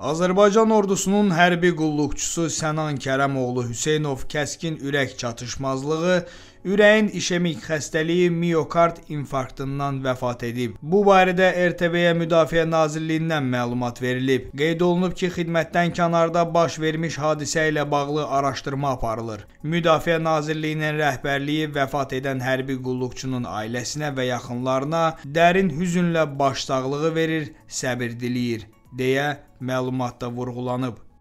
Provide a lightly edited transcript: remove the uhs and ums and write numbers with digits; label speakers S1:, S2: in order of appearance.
S1: Azərbaycan ordusunun hərbi qulluqçusu Sənan Kərəmoğlu Hüseynov kəskin ürək çatışmazlığı, ürəyin işemik xəstəliyi miokard infarktından vəfat edib. Bu barədə RTV-yə Müdafiə Nazirliyindən məlumat verilib. Qeyd olunub ki, xidmətdən kənarda baş vermiş hadisə ilə bağlı araşdırma aparılır. Müdafiə Nazirliyinin rəhbərliyi vəfat edən hərbi qulluqçunun ailəsinə və yaxınlarına dərin hüzünlə başsağlığı verir, səbir diləyir, deyə məlumatda vurğulanıb.